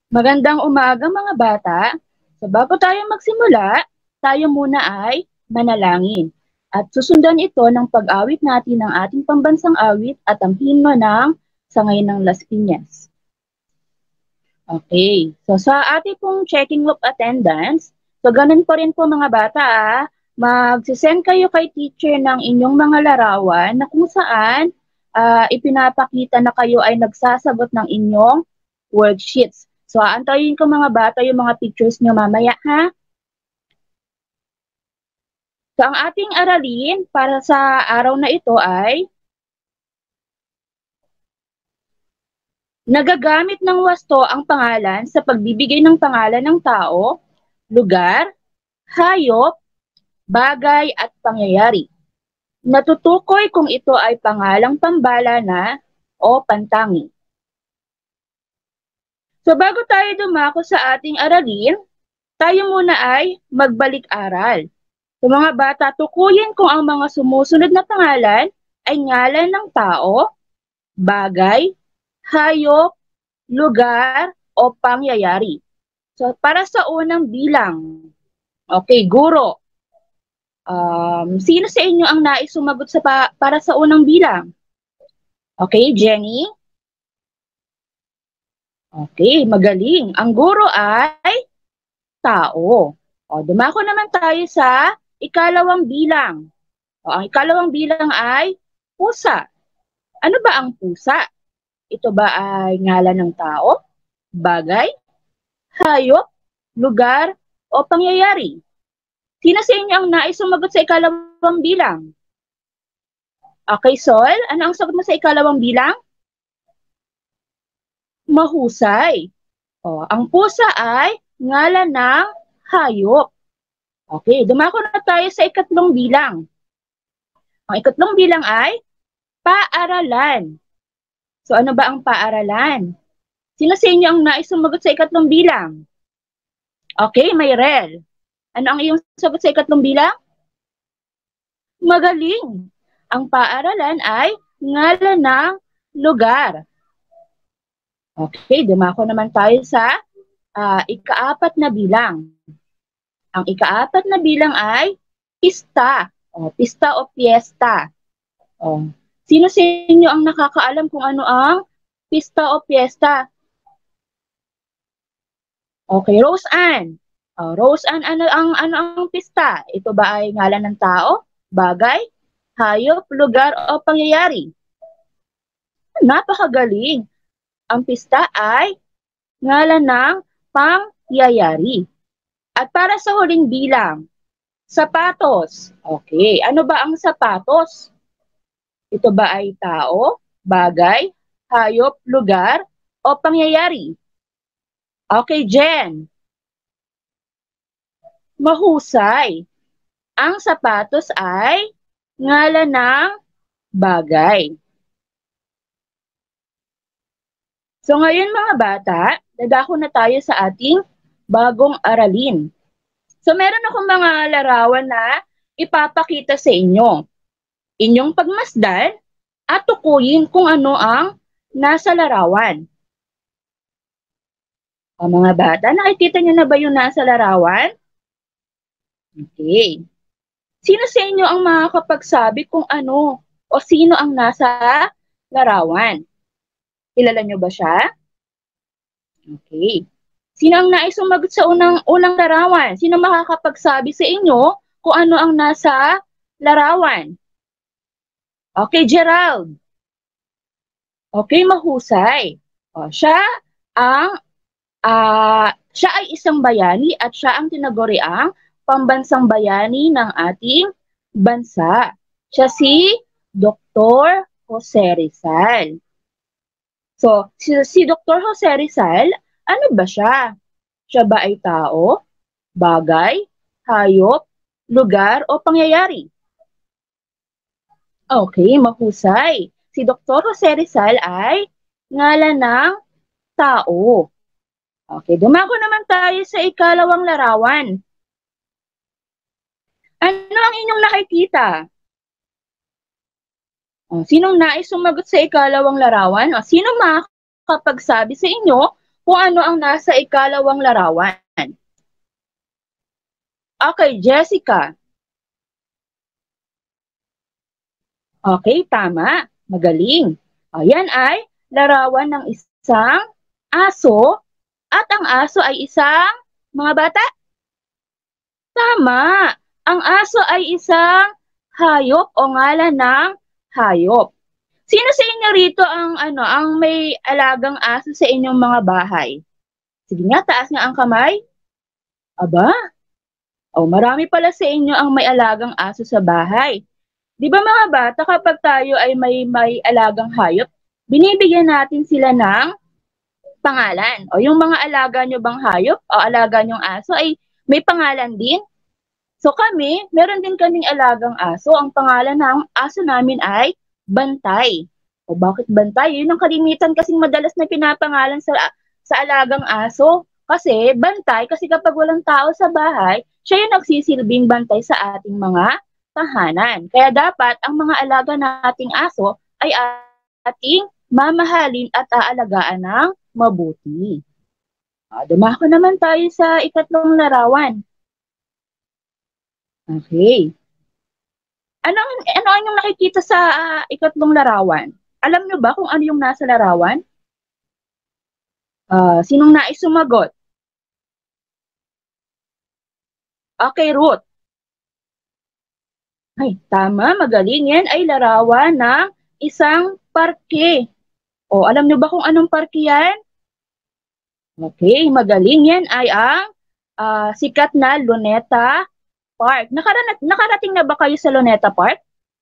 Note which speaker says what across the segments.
Speaker 1: Magandang umaga mga bata. So bago tayo magsimula, tayo muna ay manalangin. At susundan ito ng pag-awit natin ng ating pambansang awit at ang himno ng Sangay ng Las Piñas. Okay, so sa ating pong checking of attendance, so ganun pa rin po mga bata magsisend kayo kay teacher ng inyong mga larawan na kung saan ipinapakita na kayo ay nagsasagot ng inyong worksheets. So aantayin ko mga bata yung mga pictures nyo mamaya ha. So ang ating aralin para sa araw na ito ay nagagamit ng wasto ang pangalan sa pagbibigay ng pangalan ng tao, lugar, hayop, bagay at pangyayari. Natutukoy kung ito ay pangalang pambala na o pantangi. So bago tayo dumako sa ating aralin, tayo muna ay magbalik-aral. So mga bata, tukuyin kung ang mga sumusunod na pangalan ay ngalan ng tao, bagay, hayop, lugar, o pangyayari. So para sa unang bilang, okay, guro. Sino sa inyo ang nais sumagot para sa unang bilang? Okay, Jenny? Okay, magaling. Ang guro ay tao. O, dumako naman tayo sa ikalawang bilang. O, ang ikalawang bilang ay pusa. Ano ba ang pusa? Ito ba ay ngalan ng tao, bagay, hayop, lugar, o pangyayari? Sino sa inyo ang nais sumagot sa ikalawang bilang? Okay, Sol, ano ang sagot mo sa ikalawang bilang? Mahusay. O, ang pusa ay ngalan ng hayop. Okay, dumako na tayo sa ikatlong bilang. Ang ikatlong bilang ay paaralan. So ano ba ang paaralan? Sino sa inyo ang nais sumagot sa ikatlong bilang? Okay, Mayrel. Ano ang iyong sagot sa ikatlong bilang? Magaling. Ang paaralan ay ngalan ng lugar. Okay, dumako naman tayo sa ikaapat na bilang. Ang ikaapat na bilang ay pista. Pista o fiesta. Sino sa inyo ang nakakaalam kung ano ang pista o fiesta? Okay, Rose Ann. Rose Ann, ano ang pista? Ito ba ay ngalan ng tao, bagay, hayop, lugar o pangyayari? Napakagaling. Ang pista ay ngalan ng pangyayari. At para sa huling bilang, sapatos. Okay, ano ba ang sapatos? Ito ba ay tao, bagay, hayop, lugar, o pangyayari? Okay, Jen. Mahusay. Ang sapatos ay ngalan ng bagay. So ngayon mga bata, dadako na tayo sa ating bagong aralin. So meron akong mga larawan na ipapakita sa inyo. Inyong pagmasdan at tukuyin kung ano ang nasa larawan. O mga bata, nakikita niyo na ba yung nasa larawan? Okay. Sino sa inyo ang makakapagsabi kung ano o sino ang nasa larawan? Kilala niyo ba siya? Okay. Sino ang nais sumagot sa unang larawan? Sino makakapagsabi sa inyo kung ano ang nasa larawan? Okay, Gerald. Okay, mahusay. O, ang siya ay isang bayani at siya ang tinaguriang pambansang bayani ng ating bansa. Siya si Dr. Jose Rizal. So, si Dr. Jose Rizal, ano ba siya? Siya ba ay tao, bagay, hayop, lugar, o pangyayari? Okay, mahusay. Si Dr. Jose Rizal ay ngalan ng tao. Okay, dumako naman tayo sa ikalawang larawan. Ano ang inyong nakikita? Sinong nais sumagot sa ikalawang larawan? Sino makakapagsabi sa inyo kung ano ang nasa ikalawang larawan. Okay, Jessica. Okay, tama. Magaling. Yan ay larawan ng isang aso at ang aso ay isang mga bata. Tama. Ang aso ay isang hayop o ngalan ng hayop. Sino sa inyo rito ang may alagang aso sa inyong mga bahay? Sige nga, taas nga ang kamay. Aba, marami pala sa inyo ang may alagang aso sa bahay. Di ba mga bata, kapag tayo ay may alagang hayop, binibigyan natin sila ng pangalan. O yung mga alaga nyo bang hayop o alaga nyong aso ay may pangalan din? So kami, meron din kaming alagang aso. Ang pangalan ng aso namin ay Bantay. O bakit Bantay? Yun ang kalimitan kasing madalas na pinapangalan sa alagang aso. Kasi Bantay, kasi kapag walang tao sa bahay, siya yung nagsisilbing bantay sa ating mga tahanan. Kaya dapat ang mga alaga nating aso ay ating mamahalin at aalagaan ng mabuti. Dumako naman tayo sa ikatlong larawan. Okay. Ano ang inyong nakikita sa ikatlong larawan? Alam nyo ba kung ano yung nasa larawan? Sinong nais sumagot? Okay, Ruth. Ay, tama, magaling. Yan ay larawan ng isang parke. Alam nyo ba kung anong parke yan? Okay, magaling. Yan ay ang sikat na Luneta Park. Nakarating na ba kayo sa Luneta Park?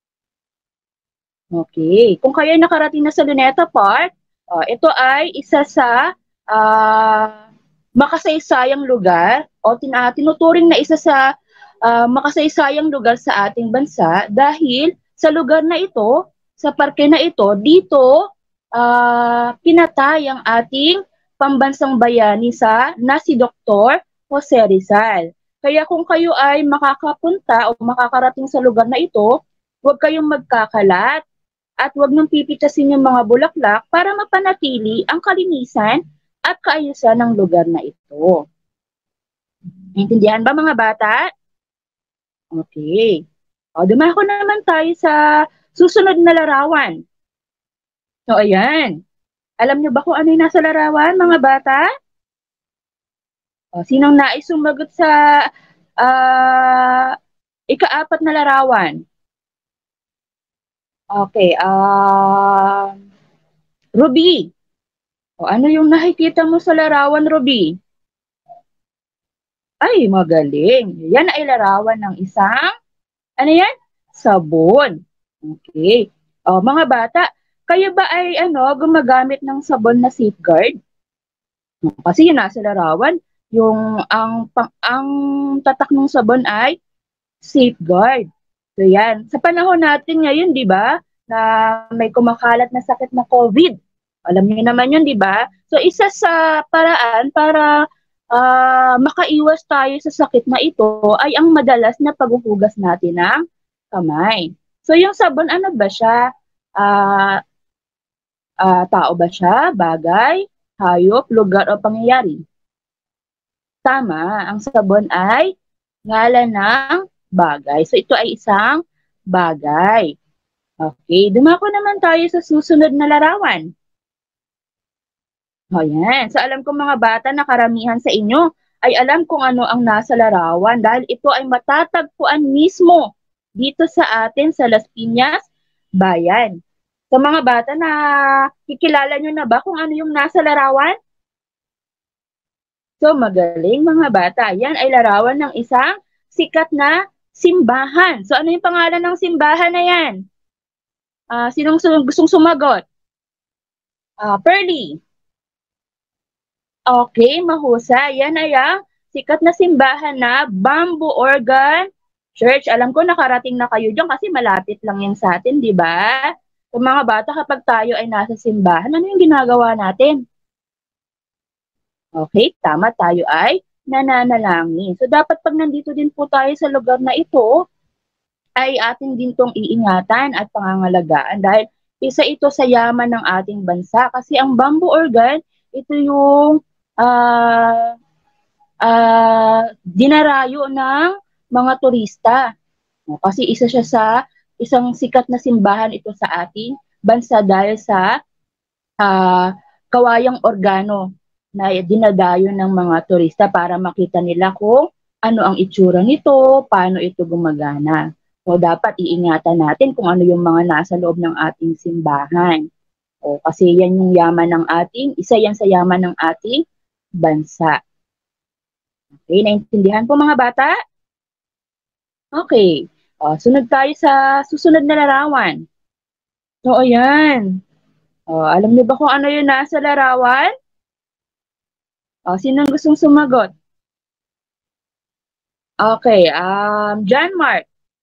Speaker 1: Okay. Kung kayo nakarating na sa Luneta Park, ito ay isa sa makasaysayang lugar o tinuturing na isa sa makasaysayang lugar sa ating bansa dahil sa lugar na ito, sa parke na ito, dito pinatay ang ating pambansang bayani na si Dr. Jose Rizal. Kaya kung kayo ay makakapunta o makakarating sa lugar na ito, huwag kayong magkakalat at huwag nang pipitasin yung mga bulaklak para mapanatili ang kalinisan at kaayusan ng lugar na ito. Naintindihan ba mga bata? Okay. Dumako naman tayo sa susunod na larawan. So, ayan. Alam niyo ba kung ano yung nasa larawan, mga bata? Sinong nais sumagot sa ika-apat na larawan? Okay. Ruby. Ano yung nakikita mo sa larawan, Ruby? Ay, magaling. Yan ay larawan ng isang, ano yan? Sabon. Okay. Mga bata, kayo ba ay gumagamit ng sabon na Safeguard? Kasi yun nasa larawan, ang tatak ng sabon ay Safeguard. So yan, sa panahon natin ngayon, 'di ba, na may kumakalat na sakit na COVID. Alam niyo naman 'yun, 'di ba? So isa sa paraan para makaiwas tayo sa sakit na ito ay ang madalas na paghuhugas natin ng kamay. So yung sabon, ano ba siya? Tao ba siya? Bagay? Hayop? Lugar o pangyayari? Tama, ang sabon ay ngalan ng bagay. So ito ay isang bagay. Okay, dumako naman tayo sa susunod na larawan. Yan. So alam ko mga bata na karamihan sa inyo ay alam kung ano ang nasa larawan dahil ito ay matatagpuan mismo dito sa atin sa Las Piñas, Bayan. So mga bata, na kikilala nyo na ba kung ano yung nasa larawan? So magaling mga bata. Yan ay larawan ng isang sikat na simbahan. So ano yung pangalan ng simbahan na yan? Sinong gustong sumagot? Pearly. Okay, mahusay. Yan ay ang sikat na simbahan na Bamboo Organ Church. Alam ko nakarating na kayo dyan kasi malapit lang yan sa atin, di ba? So mga bata, kapag tayo ay nasa simbahan, ano yung ginagawa natin? Okay, tama, tayo ay nananalangin. So dapat pag nandito din po tayo sa lugar na ito, ay atin din tong iingatan at pangangalagaan dahil isa ito sa yaman ng ating bansa kasi ang bamboo organ, ito yung ah, dinarayo ng mga turista. No, kasi isa siya sa isang sikat na simbahan ito sa ating bansa dahil sa kawayang organo na dinadayo ng mga turista para makita nila kung ano ang itsura nito, paano ito gumagana. So, dapat iingatan natin kung ano yung mga nasa loob ng ating simbahan. O, kasi yan yung yaman ng isa yan sa yaman ng ating bansa. Okay, naintindihan po mga bata? Okay. Sunod tayo sa susunod na larawan. So, ayan. Alam niyo ba kung ano yung nasa larawan? Sinong gustong sumagot? Okay, John Mark.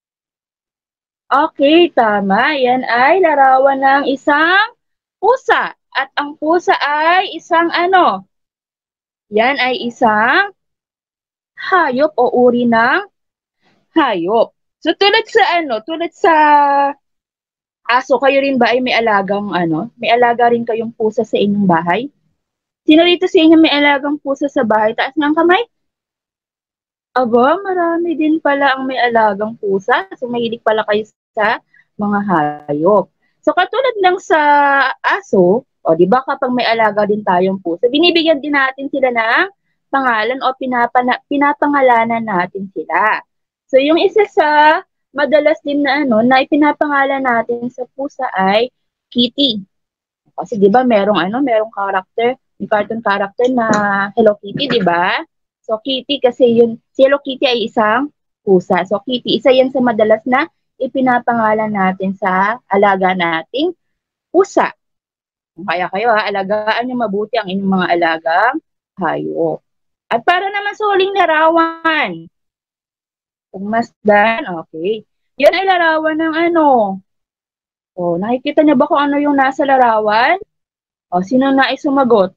Speaker 1: Okay, tama. Yan ay larawan ng isang pusa. At ang pusa ay isang ano? Yan ay isang hayop o uri ng hayop. So tulad sa aso, kayo rin ba ay may alagang may alaga rin kayong pusa sa inyong bahay? Sino rito sa inyo may alagang pusa sa bahay? Taas ng kamay. Aba, marami din pala ang may alagang pusa. So, mahilig pala kayo sa mga hayop. So, katulad ng sa aso, di ba kapag may alaga din tayong pusa, binibigyan din natin sila ng pangalan o pinapangalanan natin sila. So, yung isa sa madalas din na ipinapangalan natin sa pusa ay Kitty. Kasi 'di ba merong character, yung cartoon character na Hello Kitty, 'di ba? So Kitty kasi si Hello Kitty ay isang pusa. So Kitty, isa 'yan sa madalas na ipinapangalan natin sa alaga nating pusa. Kaya kayo alagaan niyo mabuti ang inyong mga alagang hayop. At para naman sa huling larawan, pagmasdan, okay. Yan ay larawan ng nakikita niyo ba kung ano yung nasa larawan? Sino nais sumagot?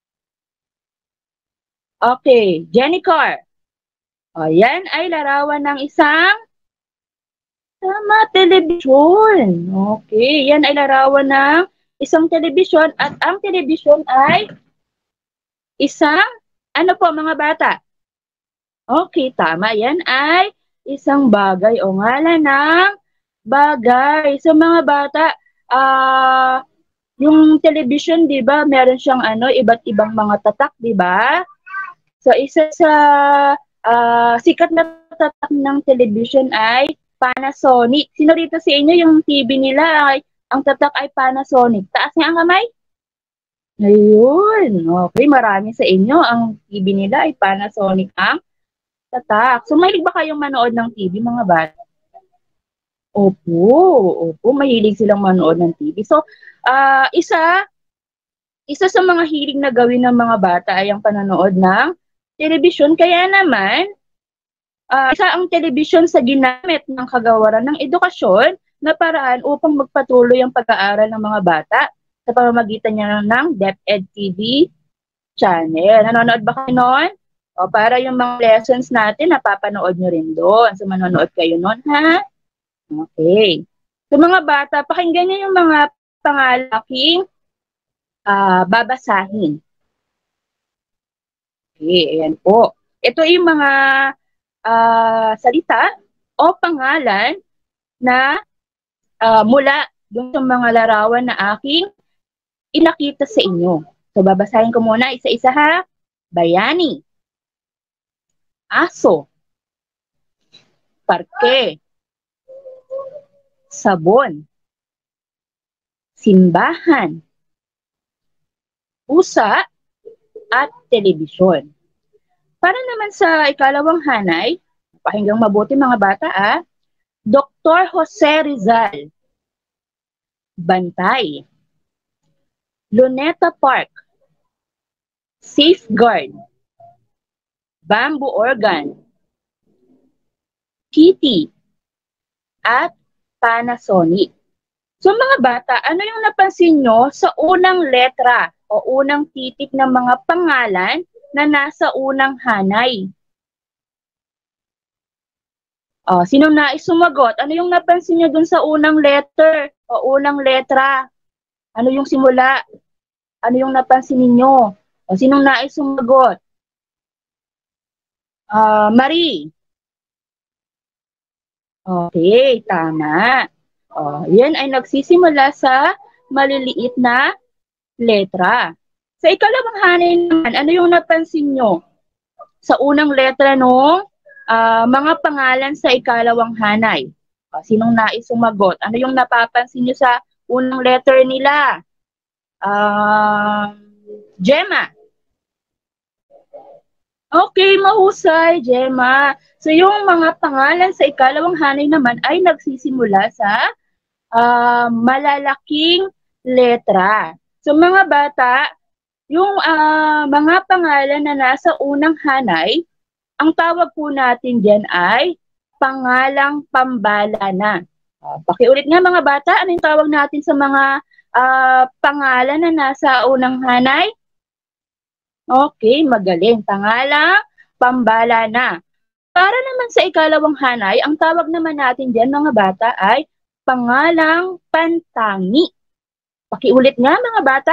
Speaker 1: Okay, Jenny Carr. Yan ay larawan ng isang telebisyon. Okay, yan ay larawan ng isang telebisyon at ang telebisyon ay isang, ano po mga bata? Okay, tama. Yan ay isang bagay o ngalan ng bagay. So mga bata, yung television, 'di ba, meron siyang iba't ibang mga tatak, 'di ba? So isa sa sikat na tatak ng television ay Panasonic. Sino rito sa inyo yung TV nila ay ang tatak ay Panasonic? Taas niya ang kamay. Ayun. Okay, marami sa inyo ang TV nila ay Panasonic ang tatak. So mahilig ba kayong manood ng TV mga bata? Opo, mahilig silang manood ng TV. So, isa sa mga hilig na gawin ng mga bata ay ang panonood ng telebisyon. Kaya naman, isa ang telebisyon sa ginamit ng kagawaran ng edukasyon na paraan upang magpatuloy ang pag-aaral ng mga bata sa pamamagitan niya ng DepEd TV channel. Nanonood ba kayo noon? Para yung mga lessons natin, napapanood nyo rin doon. So, manonood kayo noon, ha? Okay. So mga bata, pakinggan niyo yung mga pangalaking babasahin. Okay, ayan po. Ito yung mga salita o pangalan na mula dun sa mga larawan na aking inakita sa inyo. So babasahin ko muna isa-isa ha. Bayani, aso, parke, sabon, simbahan, pusa, at telebisyon. Para naman sa ikalawang hanay, pakinggang mabuti mga bata Dr. Jose Rizal, Bantay, Luneta Park, Safeguard, Bamboo Organ, Kitty, at Panasonic. So mga bata, ano yung napansin nyo sa unang letra o unang titik ng mga pangalan na nasa unang hanay? Sinong nais sumagot? Ano yung napansin nyo dun sa unang letter o unang letra? Ano yung simula? Ano yung napansin ninyo? O, sinong nais sumagot? Marie. Okay, tama. Yan ay nagsisimula sa maliliit na letra. Sa ikalawang hanay naman, ano yung napansin nyo? Sa unang letra ng mga pangalan sa ikalawang hanay. Sinong nais sumagot? Ano yung napapansin nyo sa unang letter nila? Gemma. Okay, mahusay, Gemma. So, yung mga pangalan sa ikalawang hanay naman ay nagsisimula sa malalaking letra. So, mga bata, yung mga pangalan na nasa unang hanay, ang tawag po natin dyan ay pangalang pambalana. Pakiulit nga mga bata, ano yung tawag natin sa mga pangalan na nasa unang hanay? Okay, magaling. Pangalang pambalana. Para naman sa ikalawang hanay, ang tawag naman natin dyan mga bata ay pangalang pantangi. Pakiulit nga mga bata.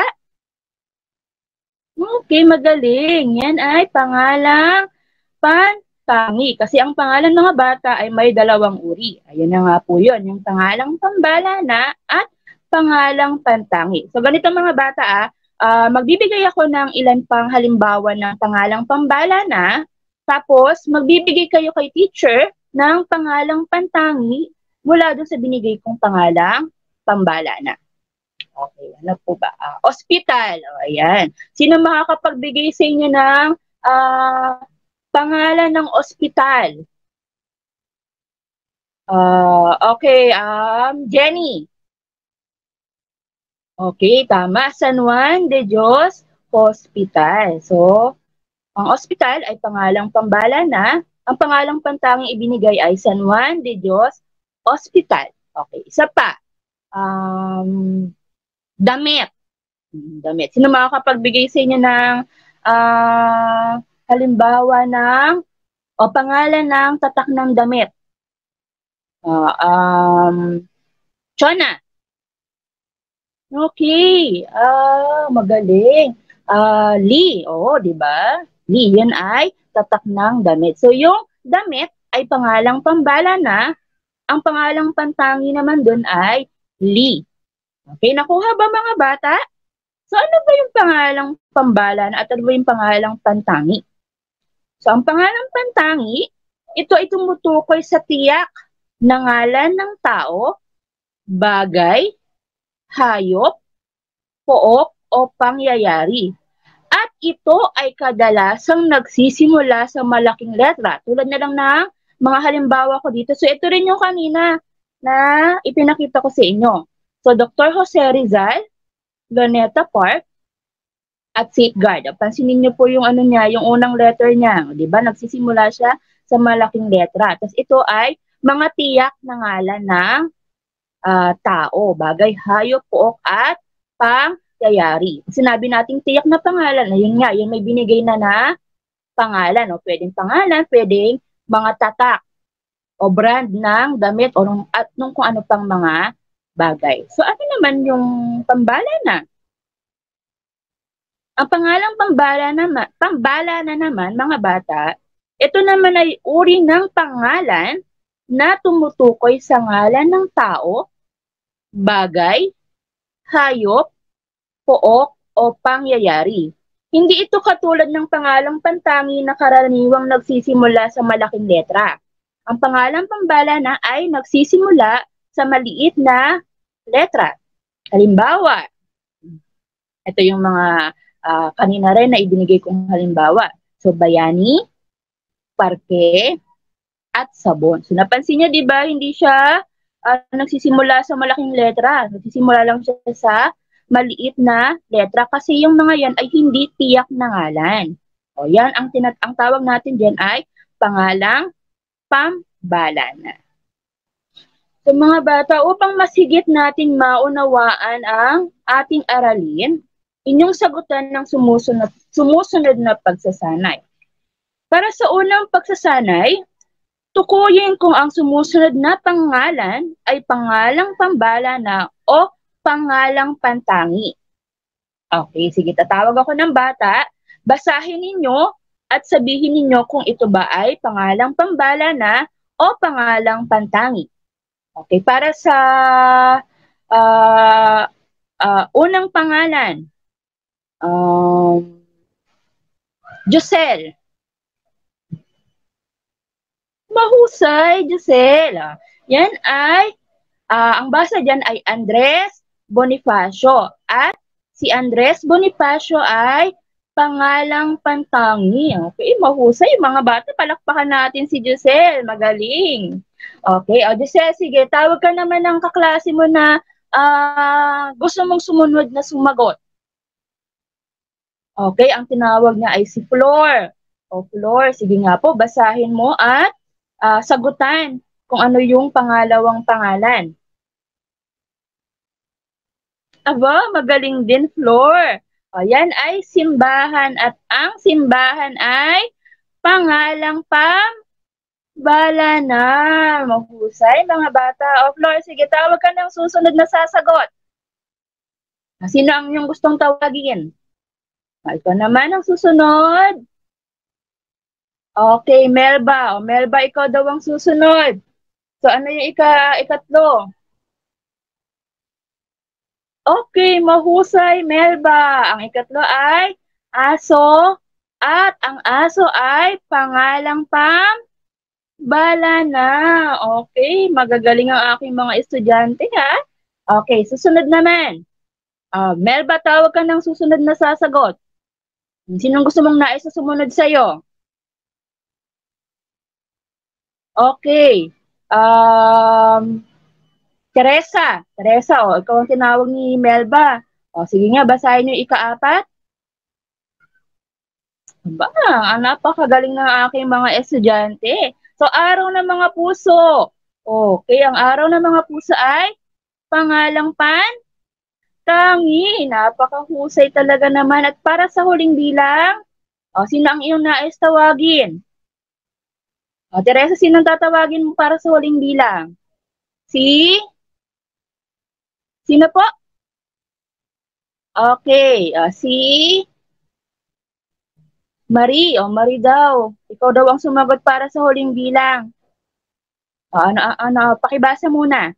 Speaker 1: Okay, magaling. Yan ay pangalang pantangi. Kasi ang pangalan mga bata ay may dalawang uri. Ayan na nga po yun. Yung pangalang pambalana at pangalang pantangi. So ganito mga bata magbibigay ako ng ilan pang halimbawa ng pangalang pambalana. Tapos magbibigay kayo kay teacher ng pangalang pantangi mula doon sa binigay kong pangalang pambalana. Okay, ano po ba? Hospital. Ayan. Sino makakapagbigay sa inyo ng pangalan ng ospital? Okay, Jenny. Okay, tama. San Juan de Dios Hospital. So, ang ospital ay pangalang pambalana. Ang pangalang pantanging ibinigay ay San Juan de Dios Hospital. Okay, isa pa. Damit. Damit. Sino makakapagbigay sa inyo ng halimbawa ng pangalan ng tatak ng damit? Chona. Okay. Magaling. Lee. Oo, di ba? Lee, yan ay tatak ng damit. So, yung damit ay pangalang pambalana. Ang pangalang pantangi naman dun ay Lee. Okay, nakuha ba mga bata? So, ano ba yung pangalang pambalana at ano ba yung pangalang pantangi? So, ang pangalang pantangi, ito ay tumutukoy sa tiyak na ngalan ng tao, bagay, hayop, pook o pangyayari. At ito ay kadalasang nagsisimula sa malaking letra. Tulad na lang ng mga halimbawa ko dito. So ito rin yung kanina na ipinakita ko sa inyo. So Dr. Jose Rizal, Luneta Park, at Safeguard. Pansinin niyo po yung ano niya, yung unang letter niya. Di ba? Nagsisimula siya sa malaking letra. Tapos ito ay mga tiyak na ngalan ng tao, bagay, hayop, pook, at pangyayari. Sinabi nating tiyak na pangalan, ayun nga, yun may binigay na pangalan. O, pwedeng pangalan, pwedeng mga tatak o brand ng damit o at nung kung ano pang mga bagay. So, ano naman yung pambalana? Ang pangalang pambalana naman, mga bata, ito naman ay uri ng pangalan na tumutukoy sa ngalan ng tao, bagay, hayop, pook, o pangyayari. Hindi ito katulad ng pangalang pantangi na karaniwang nagsisimula sa malaking letra. Ang pangalang pambalana ay nagsisimula sa maliit na letra. Halimbawa, ito yung mga kanina rin na ibinigay kong halimbawa. So, bayani, parke, at sabon. So, napansin niyo, di ba, hindi siya nagsisimula sa malaking letra. Nagsisimula lang siya sa maliit na letra kasi yung mga yan ay hindi tiyak na ngalan. O, yan, ang tawag natin dyan ay pangalang pambalana. So, mga bata, upang mas higit natin maunawaan ang ating aralin, inyong sagutan ng sumusunod na pagsasanay. Para sa unang pagsasanay, tukuyin kung ang sumusunod na pangalan ay pangalang pambalana o pangalang pantangi. Okay, sige, tatawag ako ng bata Basahin ninyo at sabihin ninyo kung ito ba ay pangalang pambala na o pangalang pantangi. Okay, para sa unang pangalan, Josel. Mahusay, Josel. Yan ay, ang basa dyan ay Andres Bonifacio. At si Andres Bonifacio ay pangalang pantangi. Okay, mahusay. Mga bata, palakpakan natin si Josel. Magaling. Okay, o Josel, sige, tawag ka naman ng kaklase mo na gusto mong sumunod na sumagot. Okay, ang tinawag niya ay si Flor. O Flor, sige nga po, basahin mo at sagutan kung ano yung pangalawang pangalan. Aba, magaling din, Flor. O, yan ay simbahan at ang simbahan ay pangalang pambala na. Mahusay, mga bata. O, Flor, sige, tawag ka ng susunod na sasagot. Sino ang inyong gustong tawagin? Ikaw naman ang susunod. Okay, Melba. O, Melba, ikaw daw ang susunod. So, ano yung ikatlo? Okay, mahusay, Melba. Ang ikatlo ay aso. At ang aso ay pangalang pambala na. Okay, magagaling ang aking mga estudyante, ha? Okay, susunod naman. Melba, tawag ka ng susunod na sasagot. Sinong gusto mong nais na sumunod sa'yo? Okay. Teresa, ikaw ang tinawag ni Melba. Sige nga, basahin yung ika-4. Napakagaling ng aking mga estudyante. So, araw ng mga puso. Okay, ang araw ng mga puso ay pangalang pantangi. Napakahusay talaga naman. At para sa huling bilang, sino ang iyong nais tawagin? Teresa, sino ang tatawagin mo para sa huling bilang? Sino po? Okay, si Marie. Marie daw. Ikaw daw ang sumagot para sa huling bilang. Pakibasa muna.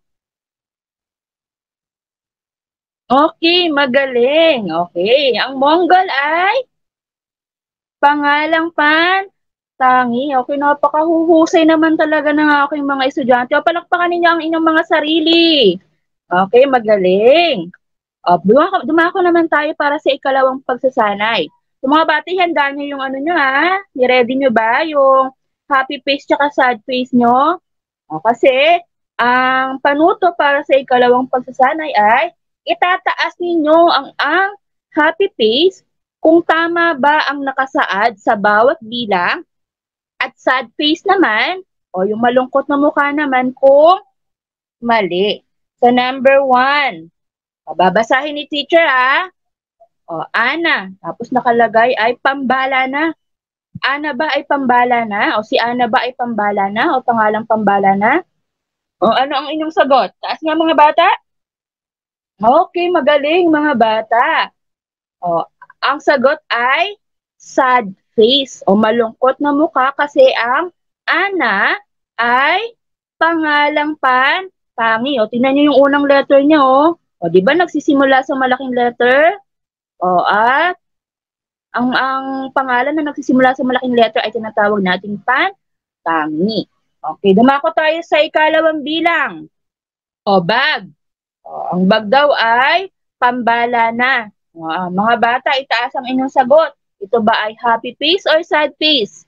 Speaker 1: Okay, magaling. Okay, ang Mongol ay pangalang pantangi. Okay, napakahuhusay naman talaga ng aking mga estudyante. Palakpakan ninyo ang inyong mga sarili. Okay, magaling. Dumako naman tayo para sa ikalawang pagsasanay. So, mga bata, handa nyo yung ano nyo, ha? Ni-ready nyo ba yung happy face tsaka sad face nyo? Kasi, ang panuto para sa ikalawang pagsasanay ay itataas ninyo ang happy face kung tama ba ang nakasaad sa bawat bilang at sad face naman, o yung malungkot na mukha naman kung mali. So, number 1. Babasahin ni teacher, ha? Ana. Tapos nakalagay ay pambala na. Ana ba ay pambala na? O si Ana ba ay pambala na? O pangalang pambala na? O ano ang inyong sagot? Taas nga mga bata? Okay, magaling mga bata. Ang sagot ay sad face o malungkot na mukha kasi ang Ana ay pangalang pantangi. Tingnan niyo yung unang letter niya, di ba nagsisimula sa malaking letter? At ang pangalan na nagsisimula sa malaking letter ay tinatawag nating pantangi. Okay, dumako tayo sa ikalawang bilang. Bag. Ang bag daw ay pambala na. Mga bata, itaas ang inyong sagot. Ito ba ay happy face or sad face?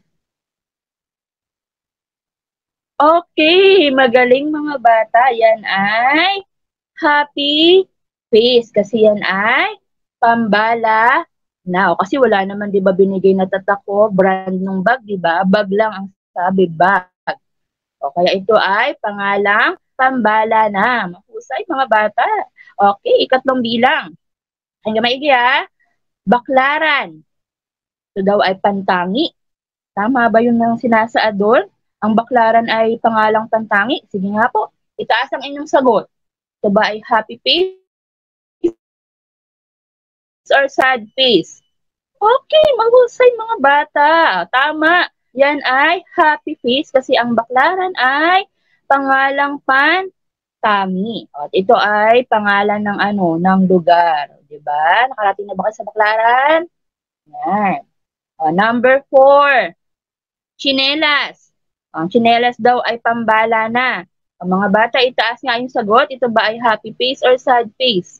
Speaker 1: Okay, magaling mga bata. Yan ay happy face kasi yan ay pambala na. Kasi wala naman 'di ba binigay na tatak ko, brand ng bag, 'di ba? Bag lang ang sabi, bag. Kaya ito ay pangalang pambala na. Mahusay mga bata. Okay, ikatlong bilang. Hanggang maigi, ha? Baklaran. Ito daw ay pantangi. Tama ba yun ng sinasaad doon? Ang baklaran ay pangalang pantangi? Sige nga po, itaas ang inyong sagot. Ito ba ay happy face or sad face? Okay, mahusay mga bata. Tama. Yan ay happy face kasi ang baklaran ay pangalang Pantami. At ito ay pangalan ng ng lugar, 'di ba? Nakarating na ba kayo sa baklaran? Yan. Number 4, tsinelas. Ang tsinelas daw ay pambala na. Ang mga bata, itaas nga yung sagot. Ito ba ay happy face or sad face?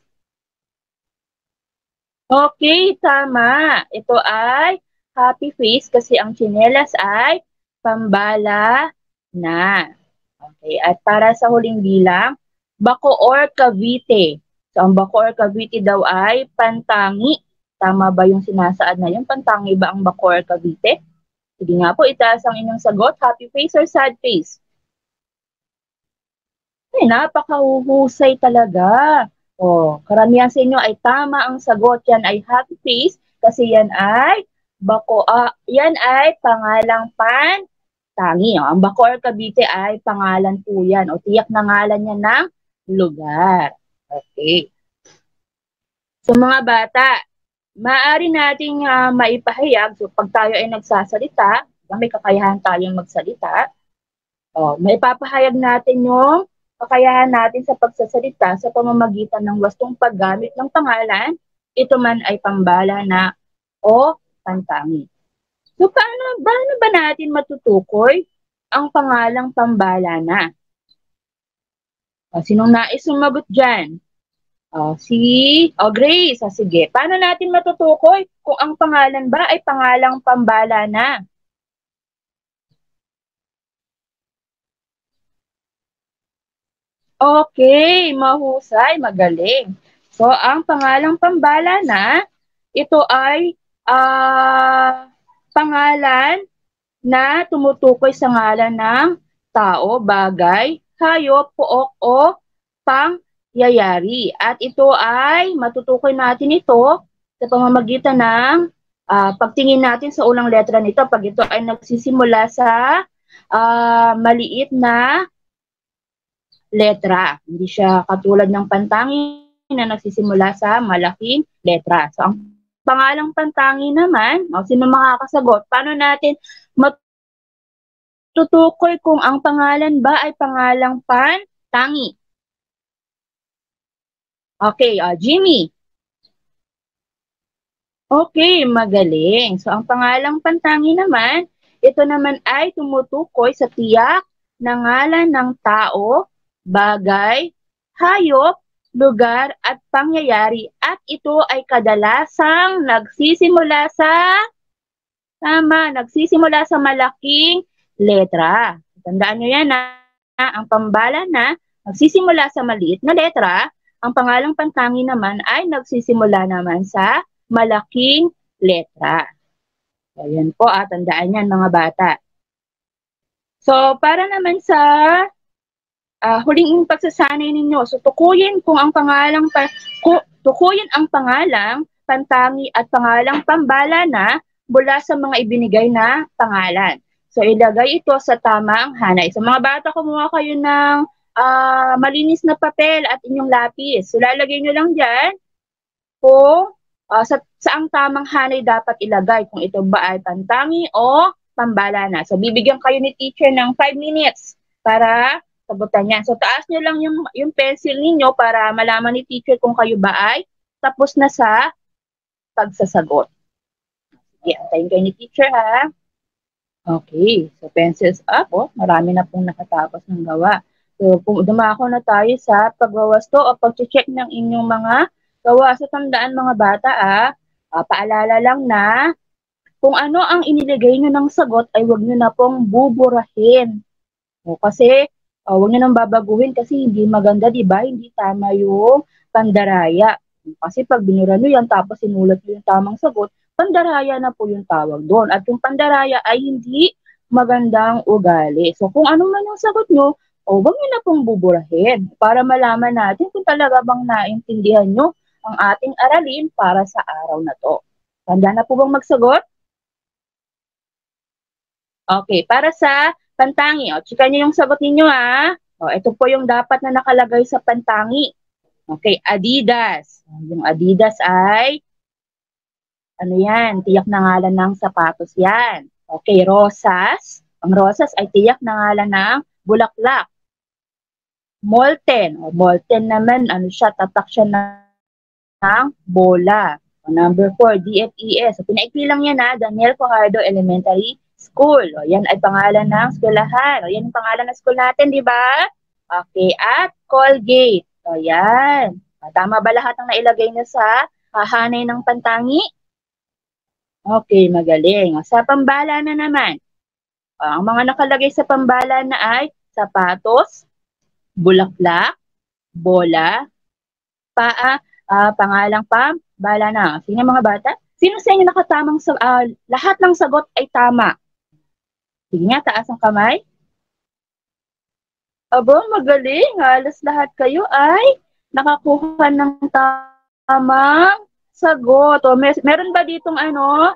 Speaker 1: Okay, tama. Ito ay happy face kasi ang tsinelas ay pambala na. Okay, at para sa huling bilang, Bacoor, Cavite. So, ang Bacoor, Cavite daw ay pantangi. Tama ba yung sinasaad na yun? Pantangi ba ang Bacoor, Cavite? Sige nga po, itaas ang inyong sagot. Happy face or sad face? Ay, napakahuhusay talaga. Karamihan sa inyo ay tama ang sagot. Yan ay happy face kasi yan ay yan ay pangalang Pantanggi. Ang Bacoor, Cavite ay pangalan po yan o tiyak na ngalan yan ng lugar. Okay. So mga bata, maaari nating maipahayag, so pag tayo ay nagsasalita, may kakayahan tayong magsalita, maipapahayag natin yung kakayahan natin sa pagsasalita sa pamamagitan ng wastong paggamit ng pangalan, ito man ay pambala na o pantangi. So paano ba natin matutukoy ang pangalang pambala na? Sinong nais sumagot dyan? Grace. Sige. Paano natin matutukoy kung ang pangalan ba ay pangalang pambala na? Okay, mahusay, magaling. So, ang pangalang pambala na, ito ay pangalan na tumutukoy sa ngalan ng tao, bagay, hayop, pook o pangyayari. At ito ay matutukoy natin ito sa pamamagitan ng pagtingin natin sa unang letra nito pag ito ay nagsisimula sa maliit na letra. Hindi siya katulad ng pantangi na nagsisimula sa malaking letra. So, ang pangalang pantangi naman, sino makakasagot? Paano natin matutukoy kung ang pangalan ba ay pangalang pantangi? Okay, Jimmy. Okay, magaling. So, ang pangalang pantangi naman, ito naman ay tumutukoy sa tiyak na ngalan ng tao, bagay, hayop, lugar, at pangyayari. At ito ay kadalasang nagsisimula sa malaking letra. Tandaan nyo yan ang pambala na nagsisimula sa maliit na letra, ang pangalang pantangi naman ay nagsisimula naman sa malaking letra. So, yan po, tandaan yan mga bata. So, para naman sa huling pagsasanay ninyo, so tukuyin ang pangalang pantangi at pangalang pambala na mula sa mga ibinigay na pangalan. So, ilagay ito sa tamang hanay. So, mga bata, kumuha kayo ng malinis na papel at inyong lapis. So, lalagay nyo lang dyan kung saang tamang hanay dapat ilagay, kung ito ba ay pantangi o pambala na. So, bibigyan kayo ni teacher ng 5 minutes para sagutan yan. So, taas nyo lang yung pencil ninyo para malaman ni teacher kung kayo ba ay tapos na sa pagsasagot. Sige, antayin kayo ni teacher ha. Okay, so pencils up. Marami na pong nakatapos ng gawa. So, dumako na tayo sa pagwawasto o pag-check ng inyong mga gawa. So, tandaan mga bata paalala lang na kung ano ang iniligay nyo ng sagot ay huwag nyo na pong buburahin. Kasi huwag nyo nang babaguhin kasi hindi maganda, di ba? Hindi tama yung pandaraya. Kasi pag binura nyo yan tapos sinulat nyo yung tamang sagot, pandaraya na po yung tawag doon. At yung pandaraya ay hindi magandang ugali. So kung ano man yung sagot nyo, huwag nyo na pong buburahin para malaman natin kung talaga bang naintindihan nyo ang ating aralin para sa araw na to. Tanda na po bang magsagot? Okay, para sa pantangi. Chika nyo yung sagot ninyo ito po yung dapat na nakalagay sa pantangi. Okay, Adidas. Yung Adidas ay Ano yan? Tiyak na ngalan ng sapatos yan. Okay, rosas. Ang rosas ay tiyak na ngalan ng bulaklak. Molten. O, molten naman, ano siya, tatak siya ng bola. O, number 4, DFES. So, pinaikli lang yan ha, Daniel Fajardo Elementary School. O, yan ay pangalan ng eskwelahan. O, yan ang pangalan ng school natin, di ba? Okay, at Colgate. O, yan. Tama ba lahat ng nailagay niyo sa hahanay ng pantangi? Okay, magaling. O, sa pambala na naman. O, ang mga nakalagay sa pambala na ay sapatos, bulaklak, bola, paa, pangalang pambala na. Sino mga bata? Sino sa inyo nakatamang lahat ng sagot ay tama? Sige nga, taas ang kamay. Abo, magaling. Halos lahat kayo ay nakakuha ng tamang sagot. O, meron ba ditong ano?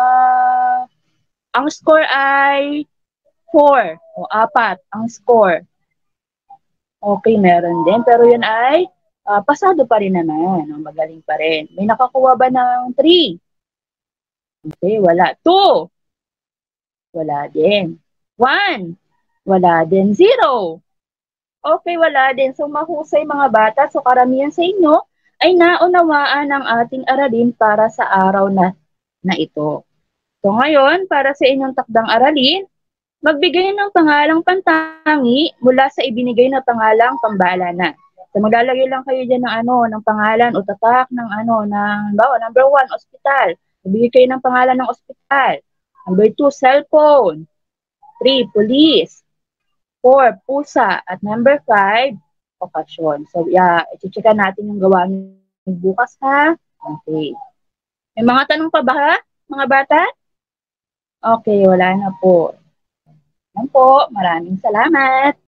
Speaker 1: Ang score ay 4 o 4 ang score. Okay, meron din. Pero yun ay pasado pa rin naman. O, magaling pa rin. May nakakuha ba ng 3? Okay, wala. 2? Wala din. 1? Wala din. 0? Okay, wala din. So, mahusay mga bata. So, karamihan sa inyo ay naunawaan ang ating aralin para sa araw na ito. So, ngayon, para sa inyong takdang aralin, magbigay ng pangalang pantangi mula sa ibinigay na pangalang pambalana. So, maglalagay lang kayo dyan ng ng pangalan o tatak ng number 1, ospital. Magbigay kayo ng pangalan ng ospital. Number 2, cellphone. 3, police. 4, pusa. At number 5, okasyon. So, i-checkan natin yung gawa bukas, ha? Okay. May mga tanong pa ba, mga bata? Okay, wala na po. Yan po. Maraming salamat.